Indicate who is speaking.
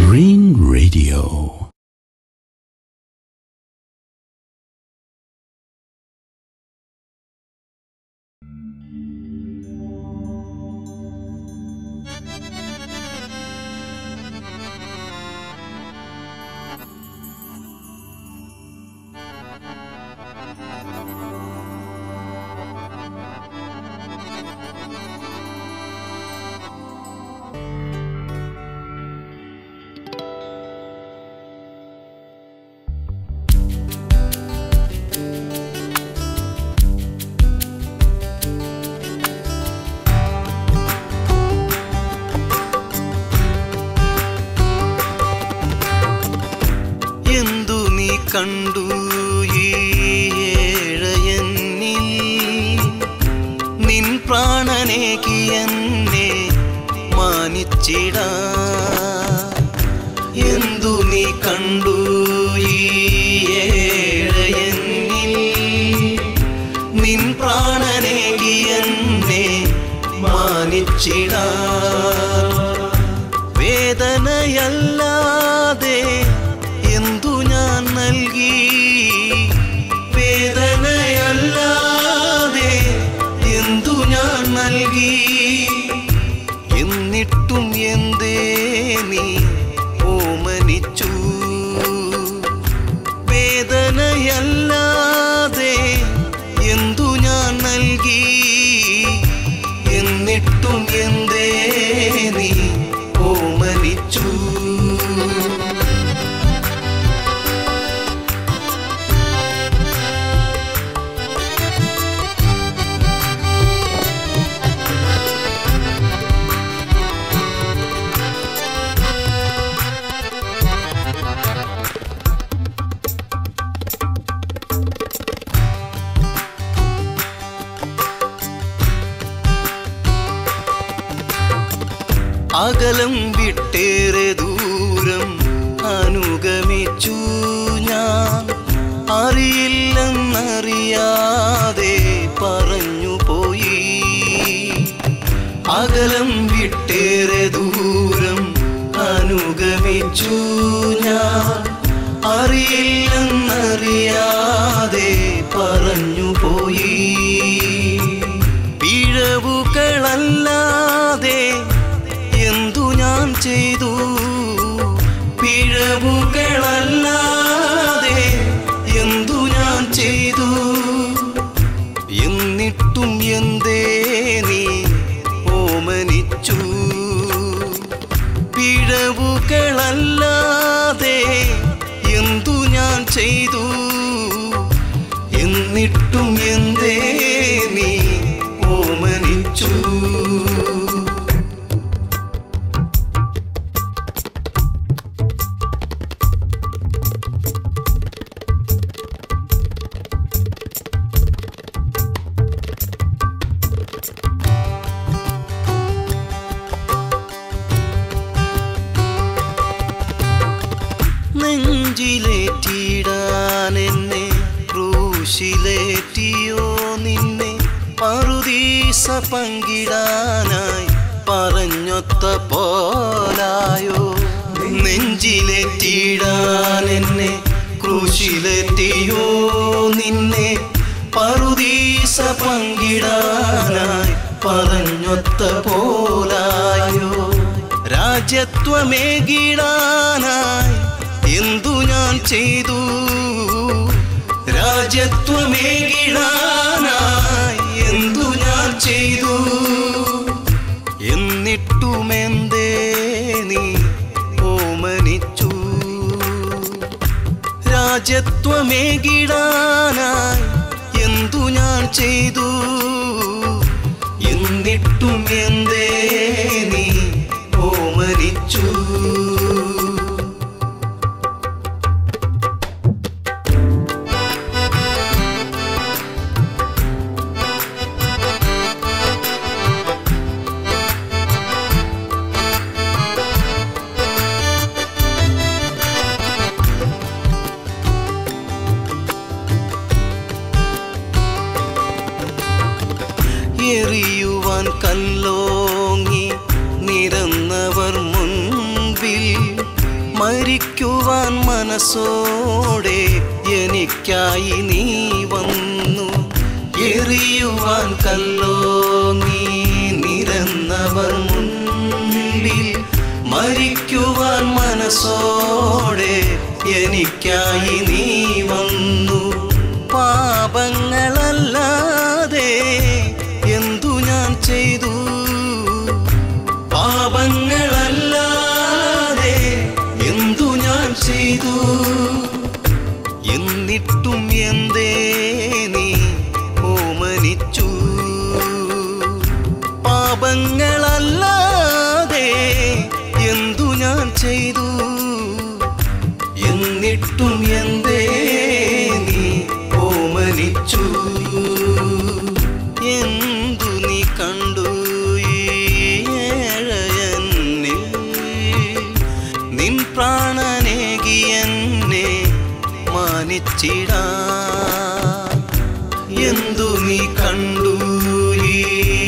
Speaker 1: Green Radio.
Speaker 2: കണ്ടു ഈ ഏഴയന്നിൽ നിൻ പ്രാണനേകി എന്നെ മാനിച്ചിടാ എന്തു നീ കണ്ടു ഈ ഏഴയന്നിൽ നിൻ പ്രാണനേകി എന്നെ മാനിച്ചിടാ വേദനയല്ലാതെ എന്തു ഞാൻ നൽകി വേദനയല്ലാതെ എന്തു ഞാൻ നൽകി എന്നിട്ടും എന്തേ നീ ഓമനിച്ചു വേദനയല്ലാതെ എന്തു ഞാൻ നൽകി എന്നിട്ടും എന്തേ നീ ഓമനിച്ചു അകലം വിട്ടേറെ ദൂരം അനുഗമിച്ചു ഞാൻ അറിയില്ലെന്നറിയാതെ പറഞ്ഞു പോയി അകലം വിട്ടേറെ ദൂരം അനുഗമിച്ചു ഞാൻ അറിയില്ലെന്നറിയാതെ പറഞ്ഞു പോയി പിഴവുകളല്ലാതെ എന്തു ഞാൻ ചെയ്തു പിഴവുകളല്ലാതെ എന്തു ഞാൻ ചെയ്തു എന്നിട്ടും എന്തേ നീ ഓമനിച്ചു പിഴവുകളല്ലാതെ എന്തു ഞാൻ ചെയ്തു എന്നിട്ടും എന്തേ നീ ഓമനിച്ചു നെഞ്ചിലേറ്റിടാൻ എന്നെ ക്രൂശിലേറ്റിയോ നിന്നെ പറുദീസ പങ്കിടാനായി പറഞ്ഞൊത്ത പോലായോ നെഞ്ചിലേറ്റിടാൻ എന്നെ ക്രൂശിലേറ്റിയോ നിന്നെ പറുദീസ പങ്കിടാനായി പറഞ്ഞൊത്ത പോലായോ രാജ്യത്വമേകിടാനായി എന്തു ഞാൻ ചെയ്തു രാജ്യത്വമേകിടാനായി എന്തു ഞാൻ ചെയ്തു എന്നിട്ടുമെന്തേ നീ ഓമനിച്ചു രാജ്യത്വമേകിടാനായി എന്തു ഞാൻ ചെയ്തു എന്നിട്ടും എന്തേ നീ ഓമനിച്ചു എറിയുവാൻ കല്ലോങ്ങി നിരന്നവർ മുൻപിൽ മരിക്കുവാൻ മനസ്സോടെ എനിക്കായി നീ വന്നു. എറിയുവാൻ കല്ലോ നീ നിരന്നവർ മുൻപിൽ. മരിക്കുവാൻ മനസ്സോടെ എനിക്കായി നീ വന്നു. പാപങ്ങളല്ലാതെ എന്തു ഞാൻ ചെയ്തു? പാപങ്ങളല്ലാതെ എന്തു ഞാൻ ചെയ്തു? എന്നിട്ടും എന്തേ നീ ഓമനിച്ചു? പാപങ്ങളല്ലാതെ എന്തു ഞാൻ ചെയ്തു? എന്നിട്ടും എന്തേ നീ ഓമനിച്ചു? എന്തു നീ കണ്ടു ഈ ഏഴയന്നിൽ? നിൻ പ്രാണനേകി എന്നെ മാനിച്ചിടാൻ. എന്തു നീ കണ്ടു ഈ